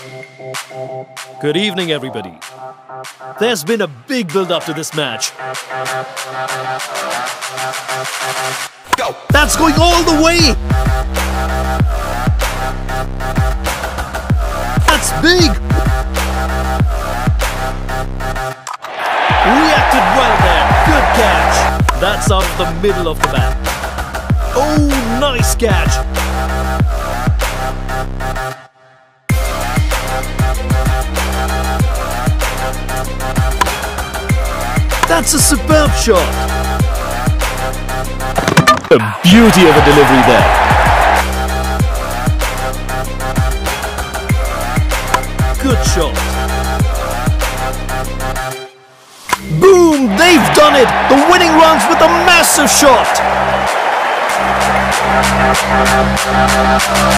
Good evening, everybody. There's been a big build-up to this match. Go! That's going all the way! That's big! Reacted well there. Good catch. That's out of the middle of the bat. Oh, nice catch. That's a superb shot. A beauty of a delivery there. Good shot. Boom! They've done it! The winning runs with a massive shot!